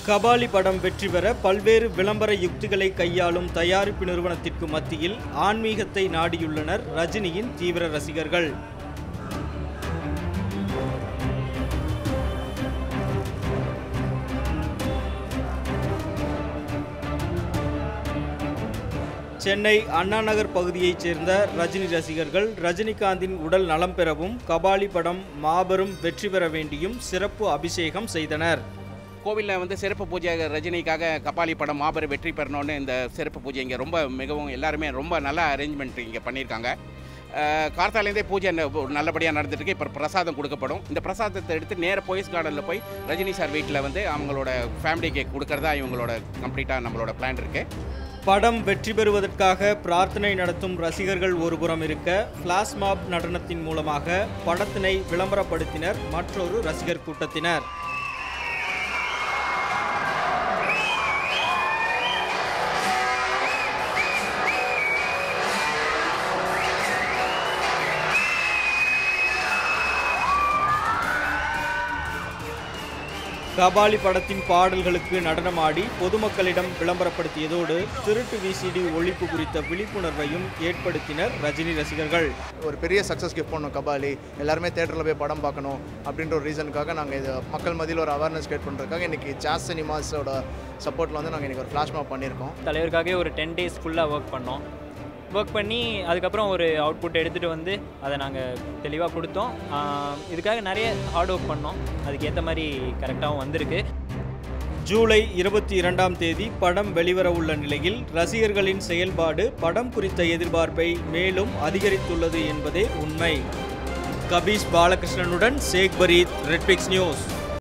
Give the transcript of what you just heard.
கபாலி படம் வெற்றி பெற பல்வேறு விளம்பர யுக்திகளை கையாளும் தயாரிப்பு நிறுவனத்திற்கு மத்தியில் ஆன்மீகத்தை நாடியுள்ளனர் ரஜினியின் தீவிர ரசிகர்கள். சென்னை அண்ணா நகர் பகுதியைச் சேர்ந்த ரஜினி ரசிகர்கள் ரஜினிகாந்தின் உடல் நலம் பெறவும் கபாலி படம் மாபெரும் வெற்றி பெற வேண்டியும் சிறப்பு அபிஷேகம் செய்தனர். கோவிலில் வந்து சிறப்பு பூஜை ரஜினிக்காக கபாலி படம் மாபெரும் வெற்றி பெறணும்னு இந்த சிறப்பு பூஜை இங்கே மிகவும் எல்லாருமே ரொம்ப நல்ல அரேஞ்ச்மெண்ட் இங்கே பண்ணியிருக்காங்க. கார்த்தாலேருந்தே பூஜை நல்லபடியாக நடந்துட்டுருக்கு. இப்போ பிரசாதம் கொடுக்கப்படும். இந்த பிரசாதத்தை எடுத்து நேராக போயஸ் கார்டனில் போய் ரஜினி சார் வீட்டில் வந்து அவங்களோட ஃபேமிலிக்கு கொடுக்கறதா இவங்களோட கம்ப்ளீட்டாக நம்மளோட பிளான் இருக்குது. படம் வெற்றி பெறுவதற்காக பிரார்த்தனை நடத்தும் ரசிகர்கள் ஒருபுறம் இருக்க, ஃபிளாஷ் மாப் நடனத்தின் மூலமாக படத்தினை விளம்பரப்படுத்தினர் மற்றொரு ரசிகர் கூட்டத்தினர். கபாலி படத்தின் பாடல்களுக்கு நடனமாடி பொதுமக்களிடம் விளம்பரப்படுத்தியதோடு திருட்டு விசிடி ஒழிப்பு குறித்த விழிப்புணர்வையும் ஏற்படுத்தினர் ரஜினி ரசிகர்கள். ஒரு பெரிய சக்ஸஸ் கிஃப்ட் பண்ணோம் கபாலி, எல்லாருமே தேட்டரில் போய் படம் பார்க்கணும் அப்படின்ற ஒரு ரீசனுக்காக நாங்கள் இது மக்கள் மத்தியில் ஒரு அவேர்னஸ் கிரியேட் பண்ணுறதுக்காக இன்றைக்கி ஜாஸ் சினிமாஸோட சப்போர்ட்டில் வந்து நாங்கள் இன்றைக்கி ஒரு ஃப்ளாஷ் மாப் பண்ணியிருக்கோம். தலைவருக்காகவே ஒரு 10 days ஃபுல்லாக ஒர்க் பண்ணி அதுக்கப்புறம் ஒரு அவுட்புட் எடுத்துகிட்டு வந்து அதை நாங்கள் தெளிவாக கொடுத்தோம். இதுக்காக நிறைய ஹார்ட் ஒர்க் பண்ணோம். அதுக்கேற்ற மாதிரி கரெக்டாகவும் வந்திருக்கு. ஜூலை 22ஆம் தேதி படம் வெளிவர உள்ள நிலையில் ரசிகர்களின் செயல்பாடு படம் குறித்த எதிர்பார்ப்பை மேலும் அதிகரித்துள்ளது என்பதே உண்மை. கபீஷ் பாலகிருஷ்ணனுடன் ஷேக் பரீத், ரெட்பிக்ஸ் நியூஸ்.